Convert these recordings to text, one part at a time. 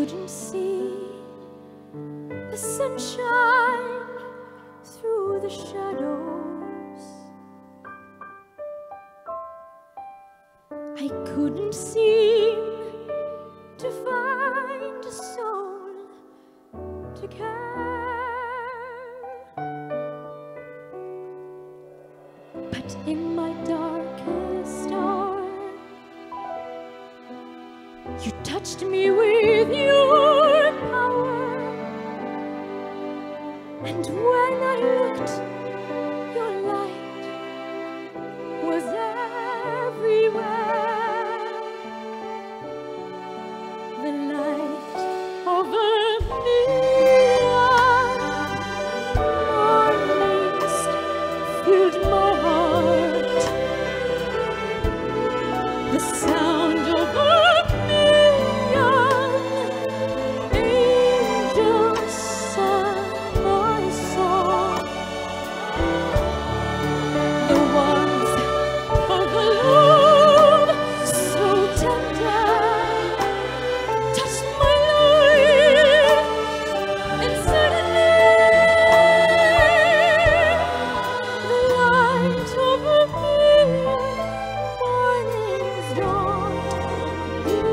couldn't see the sunshine through the shadows. I couldn't seem to find a soul to care. But in my darkest hour, you touched me with your power, and when I looked, your light was everywhere. The light of a million mornings filled my heart. The sound of a million angels sang my song. The warmth of a love so tender touched my life, and suddenly the light of a million mornings dawned in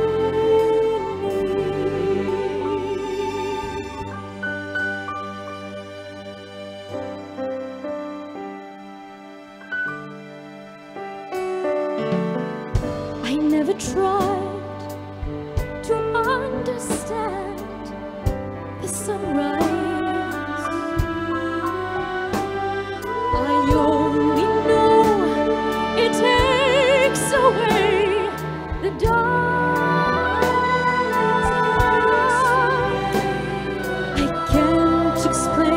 me. I never tried to understand the sunrise. I only know it takes away the dark. I can't explain